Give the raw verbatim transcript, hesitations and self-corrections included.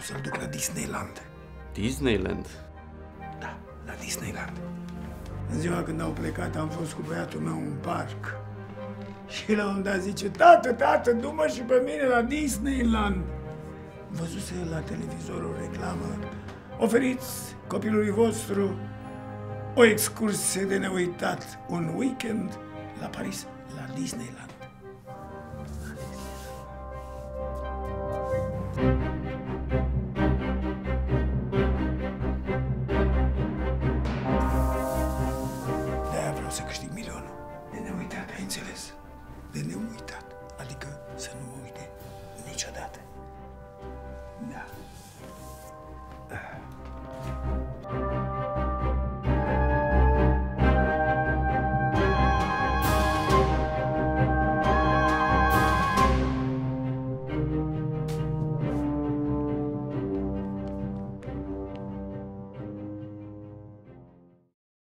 să-l duc la Disneyland. Disneyland? Da, la Disneyland. În ziua când au plecat, am fost cu băiatul meu în parc. Și la un dat zice, tată, tată, du-mă și pe mine la Disneyland. Văzuse la televizor o reclamă. Oferiți copilului vostru o excursie de neuitat, un weekend la Paris, la Disneyland. De-aia vreau să câștig milionul. De neuitat, ai înțeles? De neuitat. Adică să nu mă uite niciodată.